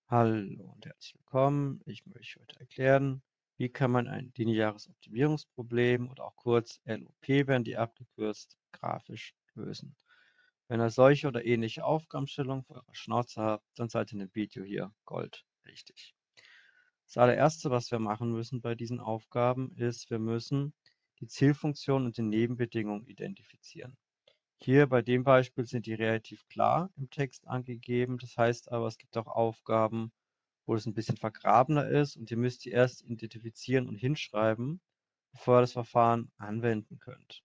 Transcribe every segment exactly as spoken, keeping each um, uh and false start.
Hallo und herzlich willkommen. Ich möchte heute erklären, wie kann man ein lineares Optimierungsproblem oder auch kurz L O P werden die abgekürzt, grafisch lösen. Wenn ihr solche oder ähnliche Aufgabenstellungen vor eurer Schnauze habt, dann seid ihr in dem Video hier Gold richtig. Das allererste, was wir machen müssen bei diesen Aufgaben, ist, wir müssen die Zielfunktion und die Nebenbedingungen identifizieren. Hier bei dem Beispiel sind die relativ klar im Text angegeben. Das heißt aber, es gibt auch Aufgaben, wo es ein bisschen vergrabener ist und ihr müsst die erst identifizieren und hinschreiben, bevor ihr das Verfahren anwenden könnt.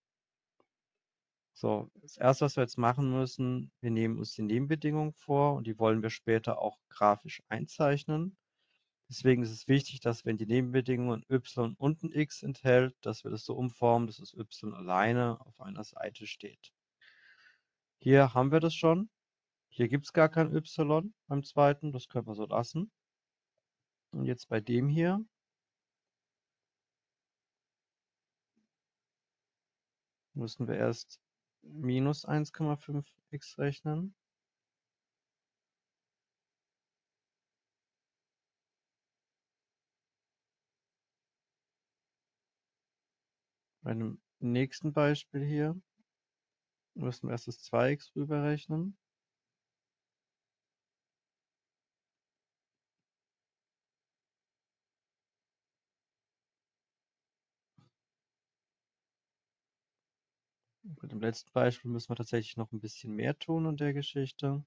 So, das erste, was wir jetzt machen müssen, wir nehmen uns die Nebenbedingungen vor und die wollen wir später auch grafisch einzeichnen. Deswegen ist es wichtig, dass, wenn die Nebenbedingungen y und 'n x enthält, dass wir das so umformen, dass das y alleine auf einer Seite steht. Hier haben wir das schon. Hier gibt es gar kein y beim zweiten, das können wir so lassen. Und jetzt bei dem hier müssen wir erst minus eins Komma fünf x rechnen. Bei dem nächsten Beispiel hier müssen wir erst das zwei x rüberrechnen. Und bei dem letzten Beispiel müssen wir tatsächlich noch ein bisschen mehr tun in der Geschichte.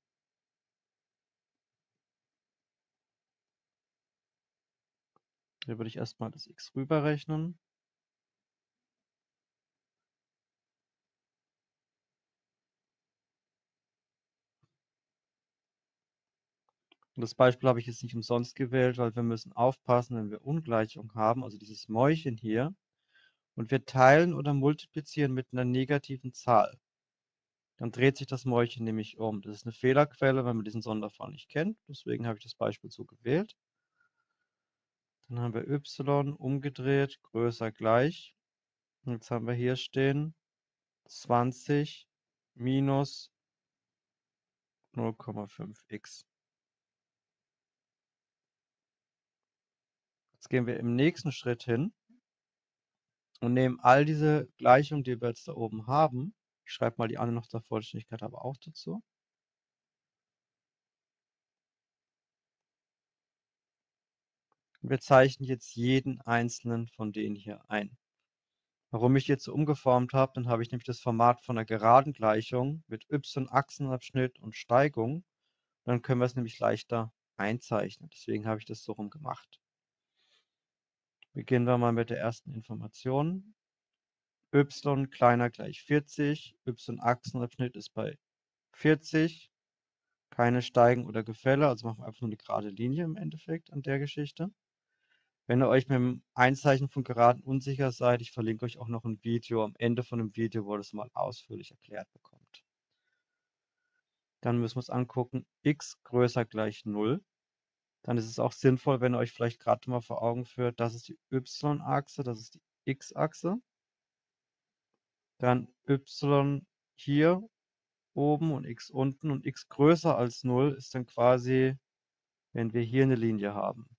Hier würde ich erst mal das x rüberrechnen. Und das Beispiel habe ich jetzt nicht umsonst gewählt, weil wir müssen aufpassen, wenn wir Ungleichung haben, also dieses Mäulchen hier, und wir teilen oder multiplizieren mit einer negativen Zahl. Dann dreht sich das Mäulchen nämlich um. Das ist eine Fehlerquelle, wenn man diesen Sonderfall nicht kennt. Deswegen habe ich das Beispiel so gewählt. Dann haben wir y umgedreht, größer gleich. Und jetzt haben wir hier stehen zwanzig minus null Komma fünf x. Jetzt gehen wir im nächsten Schritt hin und nehmen all diese Gleichungen, die wir jetzt da oben haben. Ich schreibe mal die alle noch zur Vollständigkeit aber auch dazu. Wir zeichnen jetzt jeden einzelnen von denen hier ein. Warum ich jetzt so umgeformt habe, dann habe ich nämlich das Format von 'ner geraden Gleichung mit y-Achsenabschnitt und Steigung. Dann können wir es nämlich leichter einzeichnen. Deswegen habe ich das so rum gemacht. Beginnen wir mal mit der ersten Information. Y kleiner gleich vierzig, y-Achsenabschnitt ist bei vierzig, keine Steigen oder Gefälle, also machen wir einfach nur 'ne gerade Linie im Endeffekt an der Geschichte. Wenn ihr euch mit dem Einzeichnen von Geraden unsicher seid, ich verlinke euch auch noch 'n Video am Ende von dem Video, wo ihr das mal ausführlich erklärt bekommt. Dann müssen wir uns angucken, x größer gleich null. Dann ist es auch sinnvoll, wenn ihr euch vielleicht grad mal vor Augen führt, das ist die y-Achse, das ist die x-Achse. Dann y hier oben und x unten und x größer als null ist dann quasi, wenn wir hier 'ne Linie haben.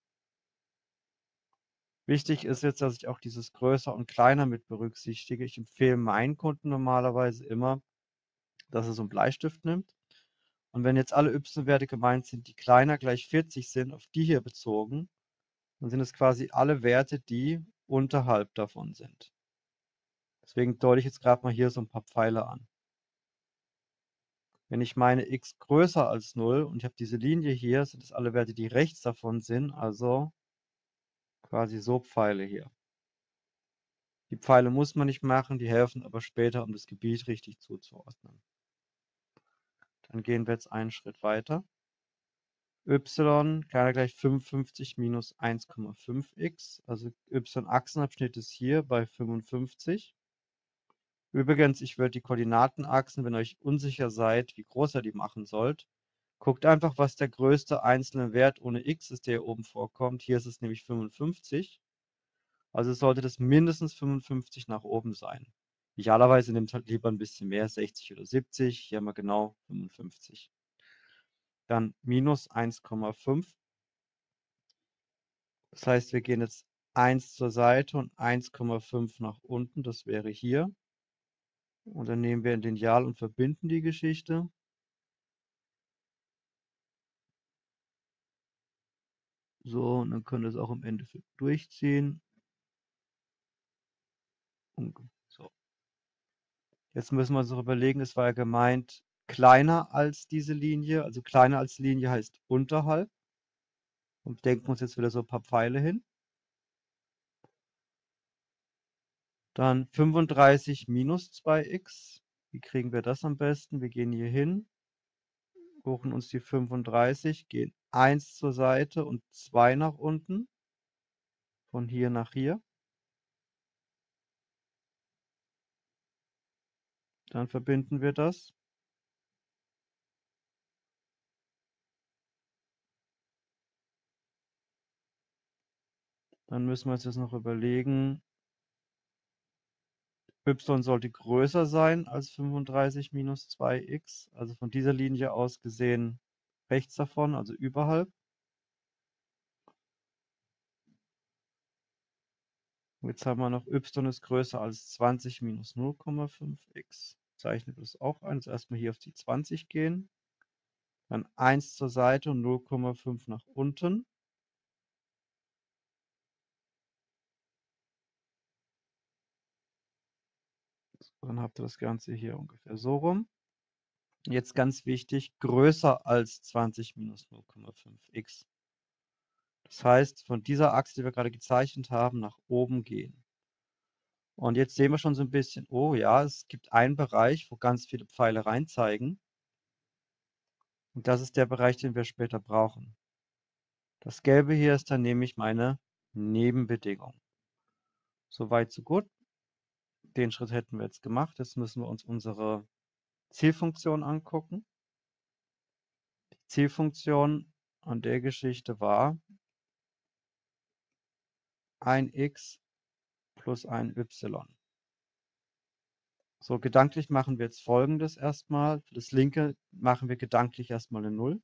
Wichtig ist jetzt, dass ich auch dieses größer und kleiner mit berücksichtige. Ich empfehle meinen Kunden normalerweise immer, dass er so 'n Bleistift nimmt. Und wenn jetzt alle y-Werte gemeint sind, die kleiner gleich vierzig sind, auf die hier bezogen, dann sind es quasi alle Werte, die unterhalb davon sind. Deswegen deute ich jetzt grad mal hier so 'n paar Pfeile an. Wenn ich meine x größer als null und ich habe diese Linie hier, sind das alle Werte, die rechts davon sind, also quasi so Pfeile hier. Die Pfeile muss man nicht machen, die helfen aber später, um das Gebiet richtig zuzuordnen. Dann gehen wir jetzt einen Schritt weiter. Y kleiner gleich fünfundfünfzig minus eins Komma fünf x, also y-Achsenabschnitt ist hier bei fünfundfünfzig. Übrigens, ich würde die Koordinatenachsen, wenn ihr euch unsicher seid, wie groß ihr die machen sollt, guckt einfach, was der größte einzelne Wert ohne x ist, der hier oben vorkommt. Hier ist es nämlich fünfundfünfzig. Also sollte das mindestens fünfundfünfzig nach oben sein. Idealerweise nehmt halt lieber 'n bisschen mehr, sechzig oder siebzig. Hier haben wir genau fünfundfünfzig. dann minus eins Komma fünf. Das heißt, wir gehen jetzt eins zur Seite und eins Komma fünf nach unten. Das wäre hier. Und dann nehmen wir ein Lineal und verbinden die Geschichte. So, und dann können wir es auch im Endeffekt durchziehen. Und so. Jetzt müssen wir uns noch überlegen, es war ja gemeint, kleiner als diese Linie. Also kleiner als Linie heißt unterhalb. Und denken uns jetzt wieder so ein paar Pfeile hin. Dann fünfunddreißig minus zwei x. Wie kriegen wir das am besten? Wir gehen hier hin, suchen uns die fünfunddreißig, gehen eins zur Seite und zwei nach unten. Von hier nach hier. Dann verbinden wir das. Dann müssen wir uns jetzt noch überlegen, y sollte größer sein als fünfunddreißig minus zwei x. Also von dieser Linie aus gesehen rechts davon, also überhalb. Jetzt haben wir noch y ist größer als zwanzig minus null Komma fünf x. Zeichnen wir das auch ein. Jetzt erstmal hier auf die zwanzig gehen. Dann eins zur Seite und null Komma fünf nach unten. So, dann habt ihr das Ganze hier ungefähr so rum. Jetzt ganz wichtig, größer als zwanzig minus null Komma fünf x. Das heißt, von dieser Achse, die wir gerade gezeichnet haben, nach oben gehen. Und jetzt sehen wir schon so ein bisschen, oh ja, es gibt einen Bereich, wo ganz viele Pfeile rein zeigen. Und das ist der Bereich, den wir später brauchen. Das Gelbe hier ist dann nämlich meine Nebenbedingung. Soweit, so gut. Den Schritt hätten wir jetzt gemacht. Jetzt müssen wir uns unsere Zielfunktion angucken. Die Zielfunktion an der Geschichte war ein x plus ein y. So, gedanklich machen wir jetzt Folgendes erstmal. Für das linke machen wir gedanklich erstmal eine null.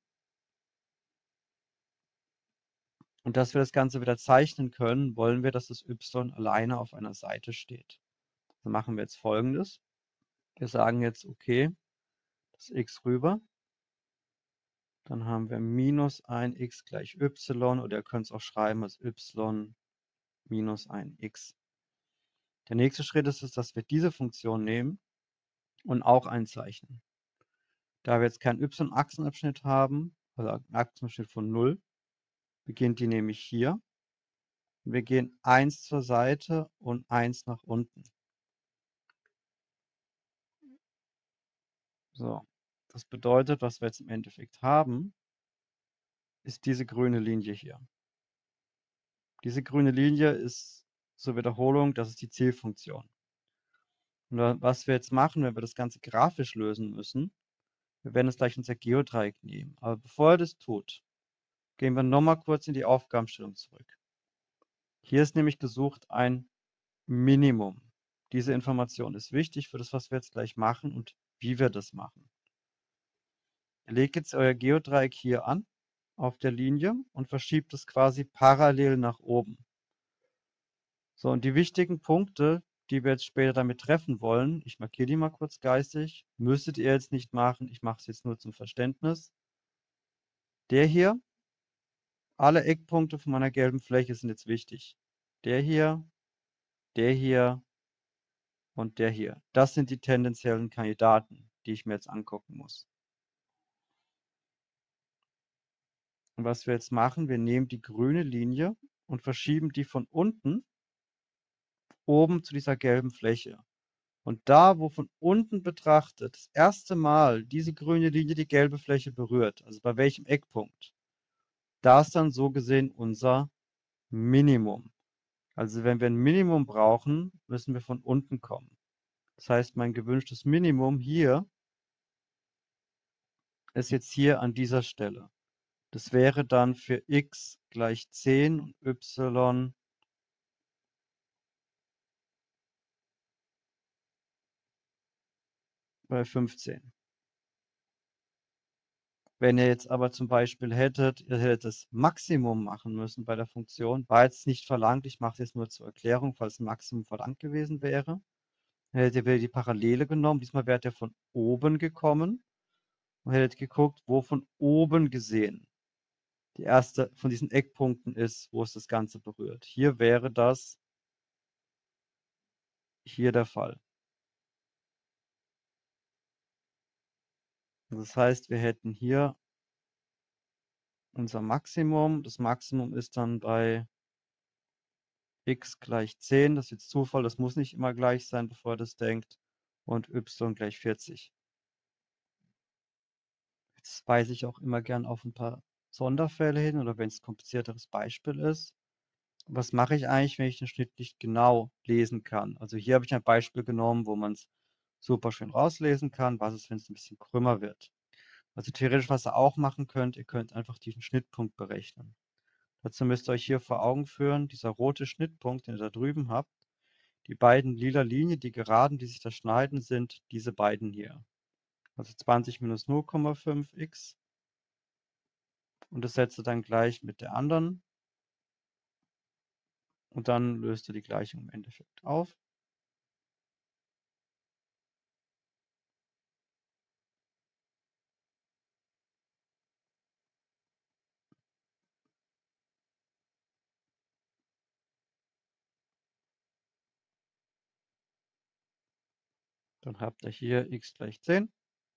Und dass wir das Ganze wieder zeichnen können, wollen wir, dass das y alleine auf einer Seite steht. Dann machen wir jetzt Folgendes. Wir sagen jetzt, okay, das x rüber. Dann haben wir minus ein x gleich y, oder ihr könnt es auch schreiben als y minus ein x. Der nächste Schritt ist es, dass wir diese Funktion nehmen und auch einzeichnen. Da wir jetzt keinen y-Achsenabschnitt haben, also einen Achsenabschnitt von null, beginnt die nämlich hier. Wir gehen eins zur Seite und eins nach unten. So, das bedeutet, was wir jetzt im Endeffekt haben, ist diese grüne Linie hier. Diese grüne Linie ist zur Wiederholung, das ist die Zielfunktion. Und was wir jetzt machen, wenn wir das Ganze grafisch lösen müssen, wir werden jetzt gleich unser Geodreieck nehmen. Aber bevor er das tut, gehen wir nochmal kurz in die Aufgabenstellung zurück. Hier ist nämlich gesucht ein Minimum. Diese Information ist wichtig für das, was wir jetzt gleich machen und wie wir das machen. Ihr legt jetzt euer Geodreieck hier an, auf der Linie, und verschiebt es quasi parallel nach oben. So, und die wichtigen Punkte, die wir jetzt später damit treffen wollen, ich markiere die mal kurz geistig, müsstet ihr jetzt nicht machen, ich mache es jetzt nur zum Verständnis. Der hier, alle Eckpunkte von meiner gelben Fläche sind jetzt wichtig. Der hier, der hier und der hier. Das sind die tendenziellen Kandidaten, die ich mir jetzt angucken muss. Und was wir jetzt machen, wir nehmen die grüne Linie und verschieben die von unten oben zu dieser gelben Fläche. Und da, wo von unten betrachtet das erste Mal diese grüne Linie die gelbe Fläche berührt, also bei welchem Eckpunkt, da ist dann so gesehen unser Minimum. Also wenn wir ein Minimum brauchen, müssen wir von unten kommen. Das heißt, mein gewünschtes Minimum hier ist jetzt hier an dieser Stelle. Das wäre dann für x gleich zehn und y bei fünfzehn. Wenn ihr jetzt aber zum Beispiel hättet, ihr hättet das Maximum machen müssen bei der Funktion, war jetzt nicht verlangt, ich mache es jetzt nur zur Erklärung, falls Maximum verlangt gewesen wäre. Dann hättet ihr wieder die Parallele genommen, diesmal wärt ihr von oben gekommen und hättet geguckt, wo von oben gesehen die erste von diesen Eckpunkten ist, wo es das Ganze berührt. Hier wäre das hier der Fall. Das heißt, wir hätten hier unser Maximum. Das Maximum ist dann bei x gleich zehn. Das ist jetzt Zufall, das muss nicht immer gleich sein, bevor ihr das denkt. Und y gleich vierzig. Jetzt weise ich auch immer gern auf ein paar Sonderfälle hin oder wenn es ein komplizierteres Beispiel ist. Was mache ich eigentlich, wenn ich den Schnitt nicht genau lesen kann? Also hier habe ich ein Beispiel genommen, wo man es super schön rauslesen kann. Was ist, wenn es ein bisschen krümmer wird? Also theoretisch, was ihr auch machen könnt, ihr könnt einfach diesen Schnittpunkt berechnen. Dazu müsst ihr euch hier vor Augen führen, dieser rote Schnittpunkt, den ihr da drüben habt, die beiden lila Linien, die Geraden, die sich da schneiden, sind diese beiden hier. Also zwanzig minus null Komma fünf x. Und das setzt ihr dann gleich mit der anderen. Und dann löst ihr die Gleichung im Endeffekt auf. Dann habt ihr hier x gleich zehn.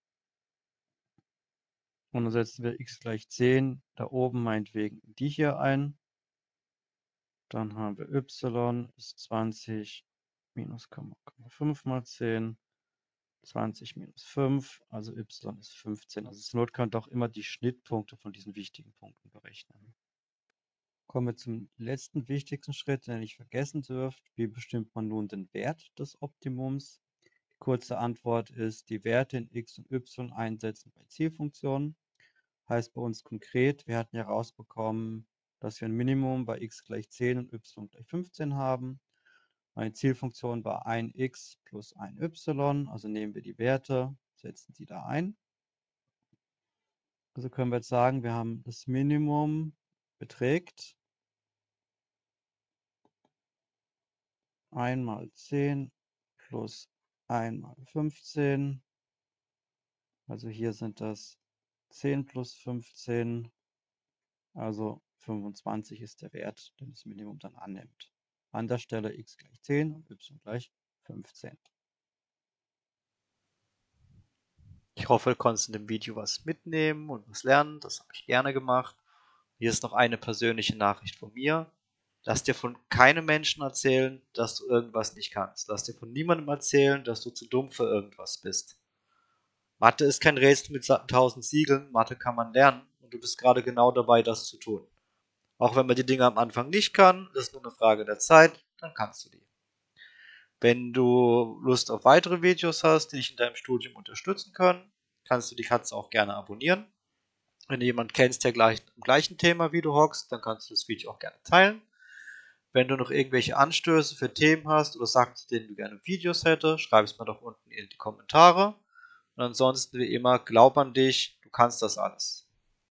Und dann setzen wir x gleich zehn da oben meinetwegen die hier ein. Dann haben wir y ist zwanzig minus Komma fünf mal zehn. zwanzig minus fünf, also y ist fünfzehn. Also zur Not könnt ihr auch immer die Schnittpunkte von diesen wichtigen Punkten berechnen. Kommen wir zum letzten wichtigsten Schritt, den ihr nicht vergessen dürft. Wie bestimmt man nun den Wert des Optimums? Die kurze Antwort ist, die Werte in x und y einsetzen bei Zielfunktionen. Heißt bei uns konkret, wir hatten herausbekommen, dass wir ein Minimum bei x gleich zehn und y gleich fünfzehn haben. Meine Zielfunktion war ein x plus ein y, also nehmen wir die Werte, setzen die da ein. Also können wir jetzt sagen, wir haben das Minimum beträgt ein mal zehn plus ein mal fünfzehn. Also hier sind das zehn plus fünfzehn, also fünfundzwanzig ist der Wert, den das Minimum dann annimmt. An der Stelle x gleich zehn und y gleich fünfzehn. Ich hoffe, du konntest in dem Video was mitnehmen und was lernen. Das habe ich gerne gemacht. Hier ist noch eine persönliche Nachricht von mir. Lass dir von keinem Menschen erzählen, dass du irgendwas nicht kannst. Lass dir von niemandem erzählen, dass du zu dumm für irgendwas bist. Mathe ist kein Rätsel mit tausend Siegeln. Mathe kann man lernen und du bist gerade genau dabei, das zu tun. Auch wenn man die Dinge am Anfang nicht kann, das ist nur eine Frage der Zeit, dann kannst du die. Wenn du Lust auf weitere Videos hast, die dich in deinem Studium unterstützen können, kannst du die Katze auch gerne abonnieren. Wenn du jemanden kennst, der gleich im gleichen Thema wie du hockst, dann kannst du das Video auch gerne teilen. Wenn du noch irgendwelche Anstöße für Themen hast oder Sachen, zu denen du gerne Videos hättest, schreib es mir doch unten in die Kommentare. Und ansonsten wie immer, glaub an dich, du kannst das alles.